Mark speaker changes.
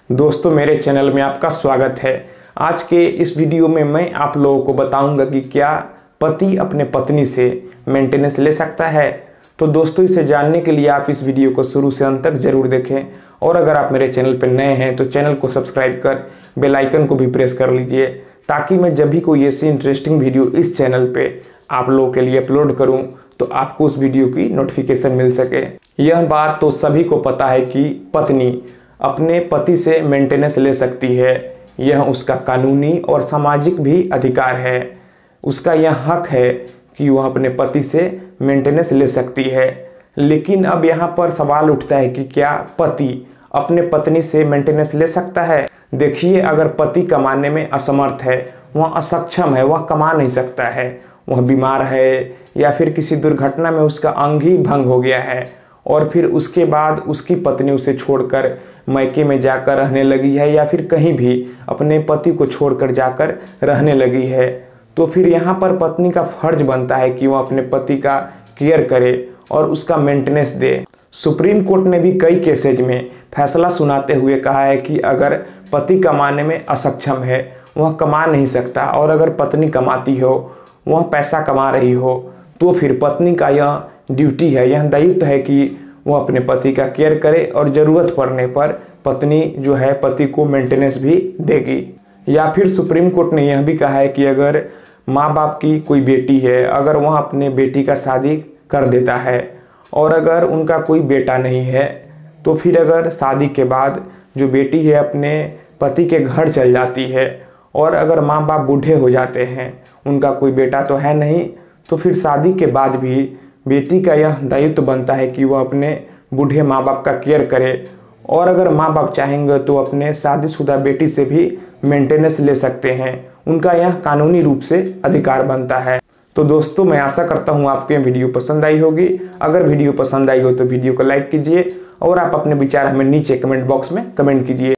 Speaker 1: दोस्तों, मेरे चैनल में आपका स्वागत है। आज के इस वीडियो में मैं आप लोगों को बताऊंगा कि क्या पति अपने पत्नी से मेंटेनेंस ले सकता है। तो दोस्तों, इसे जानने के लिए आप इस वीडियो को शुरू से अंत तक जरूर देखें और अगर आप मेरे चैनल पर नए हैं तो चैनल को सब्सक्राइब कर बेल आइकन को भी प्रेस कर लीजिए, ताकि मैं जब भी कोई ऐसी इंटरेस्टिंग वीडियो इस चैनल पे आप लोगों के लिए अपलोड करूं तो आपको उस वीडियो की नोटिफिकेशन मिल सके। यह बात तो सभी को पता है कि पत्नी अपने पति से मेंटेनेंस ले सकती है। यह उसका कानूनी और सामाजिक भी अधिकार है। उसका यह हक है कि वह अपने पति से मेंटेनेंस ले सकती है। लेकिन अब यहाँ पर सवाल उठता है कि क्या पति अपने पत्नी से मेंटेनेंस ले सकता है। देखिए, अगर पति कमाने में असमर्थ है, वह असक्षम है, वह कमा नहीं सकता है, वह बीमार है या फिर किसी दुर्घटना में उसका अंग ही भंग हो गया है और फिर उसके बाद उसकी पत्नी उसे छोड़कर मायके में जाकर रहने लगी है या फिर कहीं भी अपने पति को छोड़कर जाकर रहने लगी है, तो फिर यहाँ पर पत्नी का फर्ज बनता है कि वह अपने पति का केयर करे और उसका मेंटेनेंस दे। सुप्रीम कोर्ट ने भी कई केसेज में फैसला सुनाते हुए कहा है कि अगर पति कमाने में असक्षम है, वह कमा नहीं सकता और अगर पत्नी कमाती हो, वह पैसा कमा रही हो, तो फिर पत्नी का यह ड्यूटी है, यह दायित्व है कि वह अपने पति का केयर करे और ज़रूरत पड़ने पर पत्नी जो है पति को मेंटेनेंस भी देगी। या फिर सुप्रीम कोर्ट ने यह भी कहा है कि अगर माँ बाप की कोई बेटी है, अगर वह अपने बेटी का शादी कर देता है और अगर उनका कोई बेटा नहीं है, तो फिर अगर शादी के बाद जो बेटी है अपने पति के घर चल जाती है और अगर माँ बाप बूढ़े हो जाते हैं, उनका कोई बेटा तो है नहीं, तो फिर शादी के बाद भी बेटी का यह दायित्व बनता है कि वह अपने बूढ़े माँ बाप का केयर करे और अगर माँ बाप चाहेंगे तो अपने शादीशुदा बेटी से भी मेंटेनेंस ले सकते हैं। उनका यह कानूनी रूप से अधिकार बनता है। तो दोस्तों, मैं आशा करता हूँ आपको यह वीडियो पसंद आई होगी। अगर वीडियो पसंद आई हो तो वीडियो को लाइक कीजिए और आप अपने विचार हमें नीचे कमेंट बॉक्स में कमेंट कीजिए।